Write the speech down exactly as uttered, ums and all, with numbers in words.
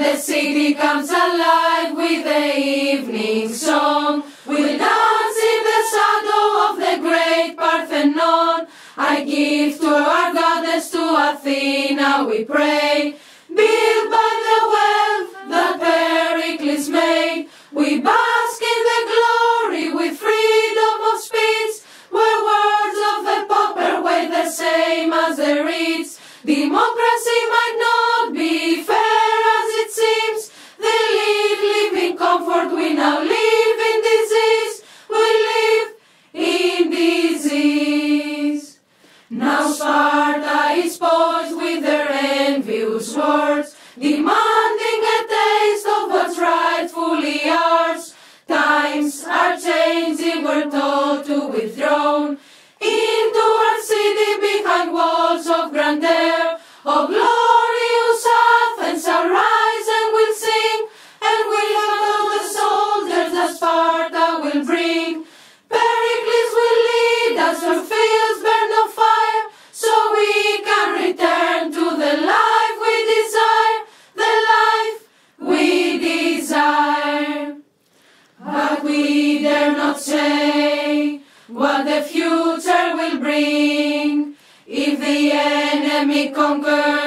the city comes alive with the evening song. We'll dance in the shadow of the great Parthenon. I give to our goddess, to Athena we pray. Built by the wealth that Pericles made, we bask in the glory with freedom of speech, where words of the pauper weigh the same as the rich. Democracy might not be fair as it seems. They live, live in comfort, we now live in disease. We live in disease. Now Sparta is poised with their envious words, demanding a taste of what's rightfully ours. Times are changing, we're told to withdraw into our city behind walls of grandeur. Oh, glorious Athens, arise and we'll sing, and we'll handle the soldiers that Sparta will bring. Pericles will lead us, our fields burn of fire, so we can return to the life we desire, the life we desire. But we dare not say what the future will bring. If the enemy conquers,